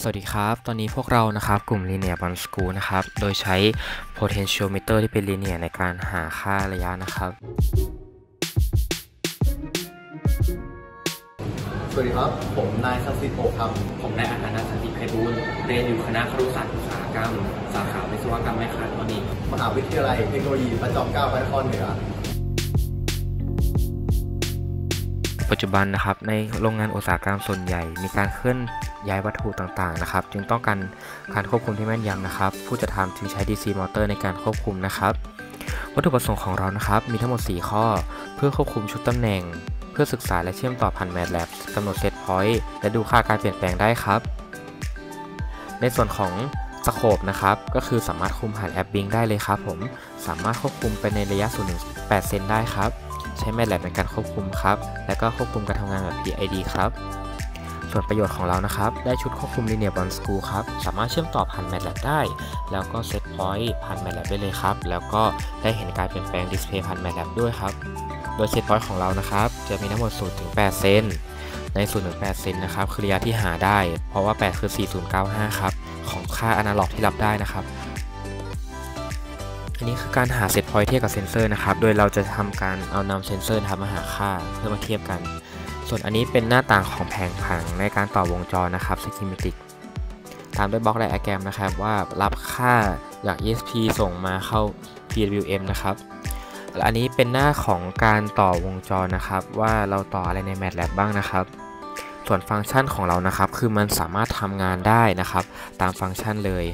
สวัสดีครับตอนนี้พวกเรานะครับกลุ่ม Linear Bond School นะครับโดยใช้ Potentiometer ที่เป็น Linear ในการหาค่าระยะนะครับสวัสดีครับผมนายศักดิ์สิทธิ์โอคำผมนายอาหารสันติไพบูลย์เรียนอยู่คณะครุศาสตร์อุตสาหกรรมสาขาวิศวกรรมแมคคาทรอนิกส์มหาวิทยาลัยเทคโนโลยีพระจอมเกล้าพระนครเหนือปัจจุบันนะครับในโรงงานอุตสาหกรรมส่วนใหญ่มีการเคลื่อนย้ายวัตถุต่างๆนะครับจึงต้องการควบคุมที่แม่นยำนะครับผู้จัดทำจึงใช้ DC มอเตอร์ในการควบคุมนะครับวัตถุประสงค์ของเรานะครับมีทั้งหมด4ข้อเพื่อควบคุมชุดตำแหน่งเพื่อศึกษาและเชื่อมต่อผ่าน MATLAB กำหนดเซตพอยต์และดูค่าการเปลี่ยนแปลงได้ครับในส่วนของสโคปนะครับก็คือสามารถคุมผ่านแอป Bing ได้เลยครับผมสามารถควบคุมไปในระยะ0-8 เซนได้ครับใช้ MATLAB ในการควบคุมครับและก็ควบคุมการทำงานแบบ PID ครับส่วนประโยชน์ของเรานะครับได้ชุดควบคุม Linear Bond School ครับสามารถเชื่อมต่อผ่าน MATLAB ได้แล้วก็เซตพอยต์ผ่าน MATLAB ได้เลยครับแล้วก็ได้เห็นการเปลี่ยนแปลงดิสเพย์ผ่าน MATLAB ด้วยครับโดยเซตพอยต์ของเรานะครับจะมีทั้งหมด 0-8 เซนใน 0-8 เซนนะครับคือระยะที่หาได้เพราะว่า8คือ4095ครับของค่าอนาล็อกที่รับได้นะครับอันนี้คือการหาเซตพอยต์เทียบกับเซนเซอร์นะครับโดยเราจะทำการเอานำเซนเซอร์มาหาค่าเพื่อมาเทียบกันส่วนอันนี้เป็นหน้าต่างของแผงผังในการต่อวงจรนะครับ Schematic ตามด้วยบล็อกไดอะแกรมนะครับว่ารับค่าจาก ESP ส่งมาเข้า PWM นะครับและอันนี้เป็นหน้าของการต่อวงจรนะครับว่าเราต่ออะไรใน MATLAB บ้างนะครับส่วนฟังก์ชันของเรานะครับคือมันสามารถทำงานได้นะครับตามฟังก์ชันเลย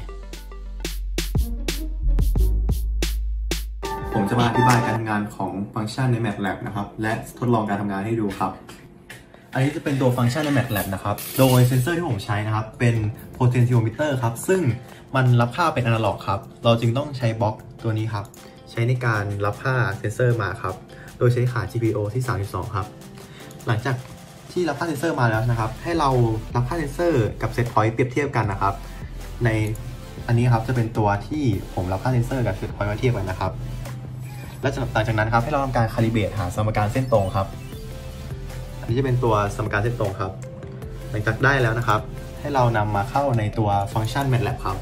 ผมจะมาอธิบายการทำงานของฟังก์ชันใน MATLAB นะครับและทดลองการทำงานให้ดูครับอันนี้จะเป็นตัวฟังก์ชันใน MATLAB นะครับโดยเซนเซอร์ที่ผมใช้นะครับเป็น Potentiometer ครับซึ่งมันรับค่าเป็นอนาล็อกครับเราจึงต้องใช้บล็อกตัวนี้ครับใช้ในการรับค่าเซนเซอร์มาครับโดยใช้ขา GPIO ที่32ครับหลังจากที่รับค่าเซนเซอร์มาแล้วนะครับให้เรารับค่าเซนเซอร์กับเซตพอยต์เปรียบเทียบกันนะครับในอันนี้ครับจะเป็นตัวที่ผมรับค่าเซนเซอร์กับเซตพอยต์มาเทียบกันนะครับและหลังจากนั้นครับให้เราทำการคาลิเบรตหาสมการเส้นตรงครับอันนี้จะเป็นตัวสมการเส้นตรงครับหลังจากได้แล้วนะครับให้เรานำมาเข้าในตัวฟังก์ชัน MATLAB ครับ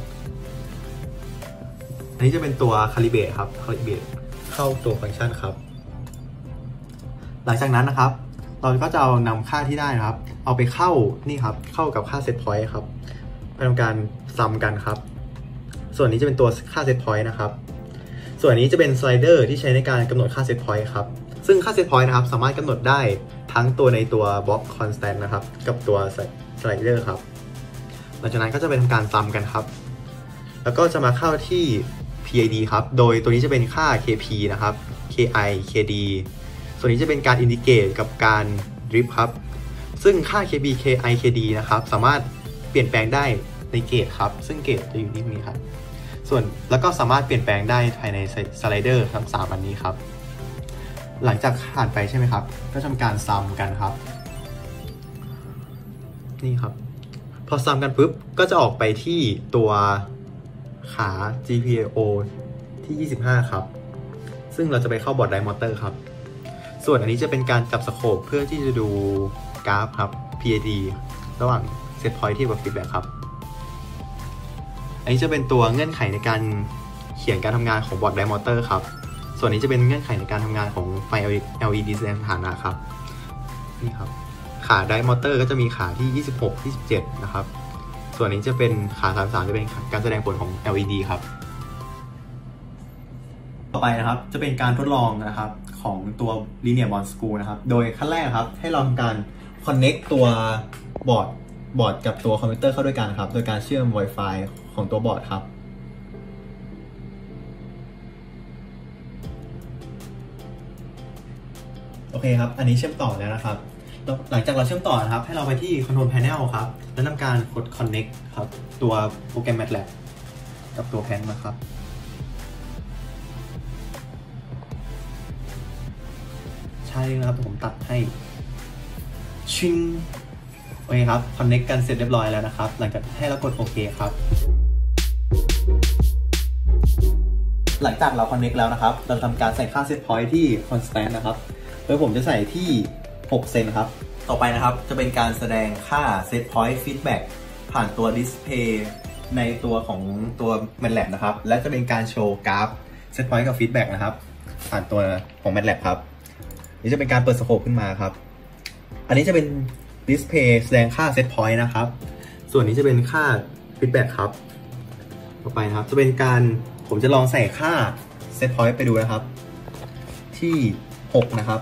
อันนี้จะเป็นตัวคาลิเบรตครับคาลิเบรตเข้าตัวฟังก์ชันครับหลังจากนั้นนะครับเราก็จะเอานำค่าที่ได้นะครับเอาไปเข้านี่ครับเข้ากับค่าเซตพอยต์ครับไปทำการซัมกันครับส่วนนี้จะเป็นตัวค่าเซตพอยต์นะครับส่วนนี้จะเป็นสไลเดอร์ที่ใช้ในการกำหนดค่าเซตพอยต์ครับซึ่งค่าเซตพอยต์นะครับสามารถกำหนดได้ทั้งตัวในตัวบล็อกคอนสแตนต์นะครับกับตัวสไลเดอร์ครับหลังจากนั้นก็จะไปทำการซัมกันครับแล้วก็จะมาเข้าที่ PID ครับโดยตัวนี้จะเป็นค่า KP นะครับ KI KD ส่วนนี้จะเป็นการอินดิเกตกับการดริฟครับซึ่งค่า KB KI KD นะครับสามารถเปลี่ยนแปลงได้ในเกตครับซึ่งเกตจะอยู่ที่นี้ครับส่วนแล้วก็สามารถเปลี่ยนแปลงได้ภายในสไลเดอร์ทั้ง3อันนี้ครับหลังจากผ่านไปใช่ไหมครับก็ทำการซัมกันครับนี่ครับพอซัมกันปุ๊บก็จะออกไปที่ตัวขา GPIO ที่25ครับซึ่งเราจะไปเข้าบอร์ดไดมอเตอร์ครับส่วนอันนี้จะเป็นการจับสโคปเพื่อที่จะดูกราฟครับ PID ระหว่างเซตพอยต์ที่กับฟีดแบ็กครับอันนี้จะเป็นตัวเงื่อนไขในการเขียนการทำงานของบอร์ดไดมอเตอร์ครับส่วนนี้จะเป็นเงื่อนไขในการทำงานของไฟ LED แสดงสถานะครับนี่ครับขาไดมอเตอร์ก็จะมีขาที่26 27นะครับส่วนนี้จะเป็นขา33จะเป็นการแสดงผลของ LED ครับต่อไปนะครับจะเป็นการทดลองนะครับของตัว Linear Bond School นะครับโดยขั้นแรกครับให้เราทำการ connect ตัวบอร์ดกับตัวคอมพิวเตอร์เข้าด้วยกันครับโดยการเชื่อม Wi-Fi ของตัวบอร์ดครับโอเคครับอันนี้เชื่อมต่อแล้วนะครับหลังจากเราเชื่อมต่อนะครับให้เราไปที่ Control Panel ครับแล้วทำการกด Connect ครับตัวโปรแกรม MATLAB กับตัวแพนนะครับใช่นะครับผมตัดให้ชิงโอเคครับ Connect กันเสร็จเรียบร้อยแล้วนะครับหลังจากให้เรากดโอเคครับหลังจากเรา Connect แล้วนะครับเราทำการใส่ค่า Set Point ที่ Constant นะครับโดยผมจะใส่ที่6 เซนครับต่อไปนะครับจะเป็นการแสดงค่า Set Point Feedback ผ่านตัวดิสเพย์ในตัวของตัว MATLAB นะครับและจะเป็นการโชว์กราฟ Set Point กับ Feedback นะครับผ่านตัวของ MATLAB ครับนี่จะเป็นการเปิดสโคปขึ้นมาครับอันนี้จะเป็นดิสเพย์แสดงค่า Set Point นะครับส่วนนี้จะเป็นค่า Feedback ครับต่อไปนะครับจะเป็นการผมจะลองใส่ค่า Set Point ไปดูนะครับที่6นะครับ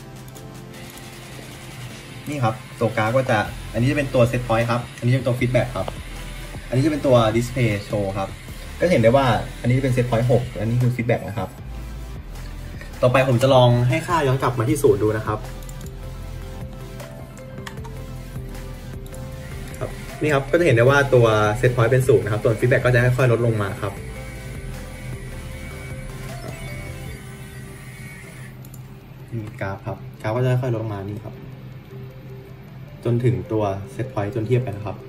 นี่ครับตัวกราฟก็จะอันนี้จะเป็นตัว Set Point ครับอันนี้จะเป็นตัว Feedback ครับอันนี้จะเป็นตัว Display Show ครับก็เห็นได้ว่าอันนี้จะเป็น Set Point 6อันนี้คือ Feedback นะครับต่อไปผมจะลองให้ค่าย้อนกลับมาที่0ดูนะครับนี่ครับก็จะเห็นได้ว่าตัว Set Point เป็น0นะครับตัว Feedback ก็จะค่อยๆลดลงมาครับนี่กราฟครับกราฟก็จะค่อยๆลดลงมานี่ครับจนถึงตัว Set Point จนเทียบกันนะครับ